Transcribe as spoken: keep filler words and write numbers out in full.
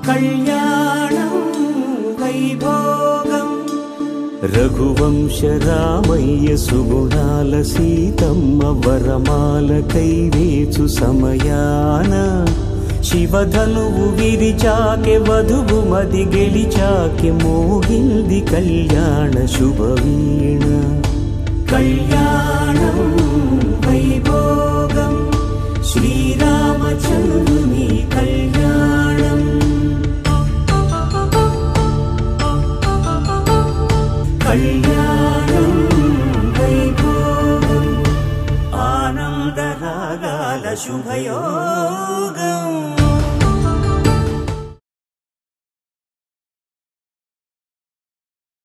కళ్యాణం వైభోగం రఘువంశ రామయ్య సుగుణాల సీతమ్మ వరమాల కైవేచు సమయాన శివధనువు విరిచాకె వధువు మది గెలిచాకె మోగింది కళ్యాణ శుభవీణ కళ్యాణం వైభోగం శ్రీరామచంద్రుని